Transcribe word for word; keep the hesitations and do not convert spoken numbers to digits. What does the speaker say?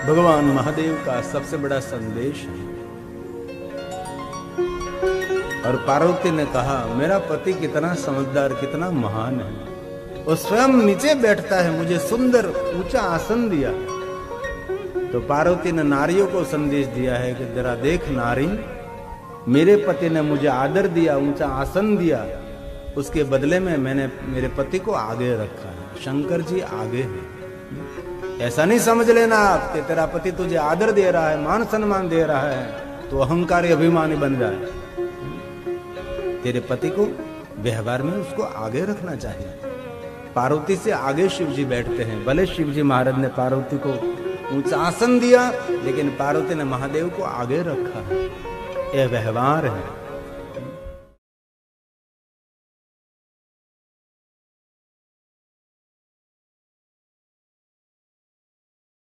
भगवान महादेव का सबसे बड़ा संदेश है। और पार्वती ने कहा मेरा पति कितना समझदार, कितना महान है, वो स्वयं नीचे बैठता है, मुझे सुंदर ऊंचा आसन दिया। तो पार्वती ने नारियों को संदेश दिया है कि जरा देख नारी, मेरे पति ने मुझे आदर दिया, ऊंचा आसन दिया, उसके बदले में मैंने मेरे पति को आगे रखा है। शंकर जी आगे हैं। ऐसा नहीं समझ लेना आप कि तेरा पति तुझे आदर दे रहा है, मान सम्मान दे रहा है तो अहंकारी अभिमानी बन जाए। तेरे पति को व्यवहार में उसको आगे रखना चाहिए। पार्वती से आगे शिव जी बैठते हैं। भले शिव जी महाराज ने पार्वती को ऊंचा आसन दिया, लेकिन पार्वती ने महादेव को आगे रखा है। यह व्यवहार है।